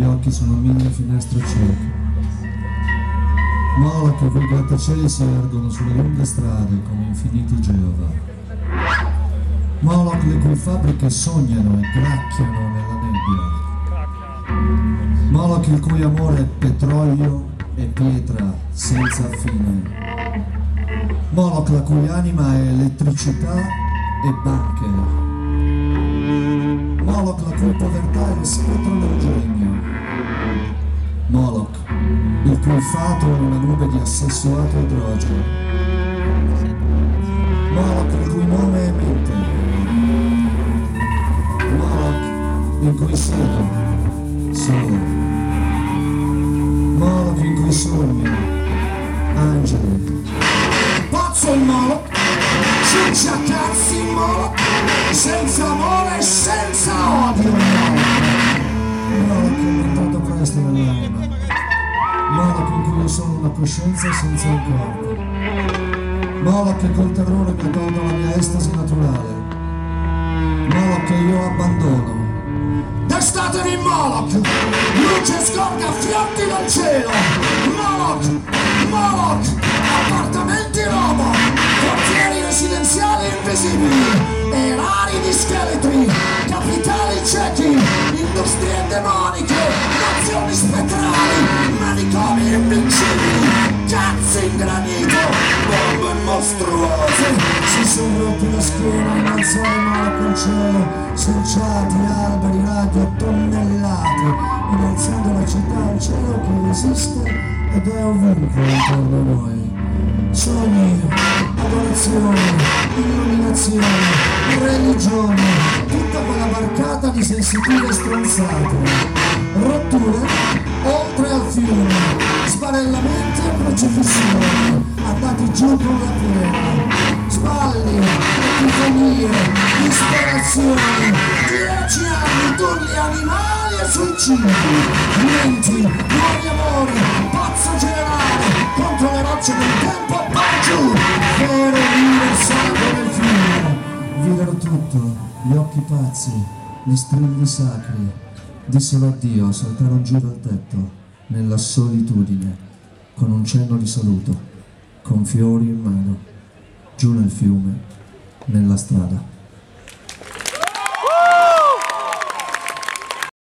occhi sono 1000 finestre cieche. Moloch, i cui grattacieli si ergono sulle lunghe strade come infiniti Geova. Moloch, le cui fabbriche sognano e gracchiano nella nebbia. Moloch, il cui amore è petrolio e pietra senza fine. Moloch, la cui anima è elettricità e bunker. Moloch, la cui povertà è lo spettro del genio. Moloch, il cui fato è una nube di assessuato idrogeno. Moloch, il cui nome è mente. Moloch, in cui siedo solo. Moloch, in cui sogno angeli. Pazzo il Moloch, ciccia cazzi il Moloch, senza amore e senza odio. Moloch è entrato presto nell'anima. Moloch in cui io sono una coscienza senza un corpo. Moloch che col terrore mi ha tolto la mia estasi naturale. Moloch che io abbandono. Destatevi Moloch! Luce scorga fiotti dal cielo! Moloch! Moloch! Appartamenti robo! Quartieri residenziali invisibili! Erari di scheletri! Capitali ciechi! Industrie demoniche! Nazioni spettrali! Manicomi invincibili! Cazzi in granito! Bombe mostruose! Si sono rotti la schiena in alzo ai Moloch al cielo! Selciati, alberi, radio, tonnellate! Innalzando la città al cielo che esiste ed è ovunque intorno a noi. Sogni, adorazione, illuminazione, religione, tutta quella barcata di sensitive stronzate. Rotture oltre al fiume, sbarellamenti e crocifissioni, andati giù con la piena. Spalli, epifanie, disperazioni, 10 anni d'urli animali e suicidi, menti, nuovi amori, pazzo generale, contro le rocce del tempo, giù, vero universale nel fiume. Videro tutto, gli occhi pazzi, gli strilli sacri, dissero addio a saltare un giro al tetto, nella solitudine, con un cenno di saluto, con fiori in mano, giù nel fiume, nella strada.